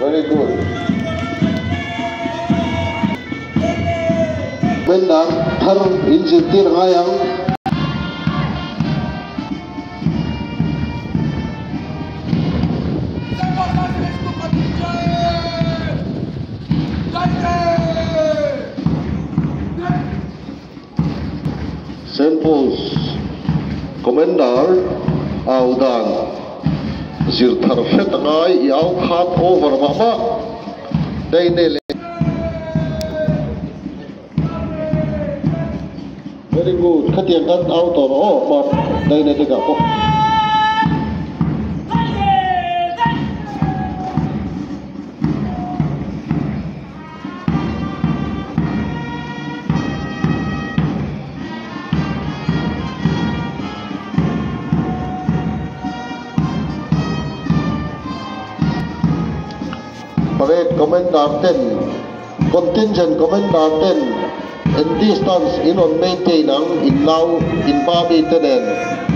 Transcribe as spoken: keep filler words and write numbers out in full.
Very good. Bên đã thar in dịp tiết ngay ang Saint Paul's Commander Audan Zir thar fet ngay yaw khat over mama đây này. Very good. Khát tiền cắt out tỏ nó bọt đây này tôi gặp không. Parade Commander ten, Contingent Commander ten, and distance in on maintain ang in now in Bami Tenen.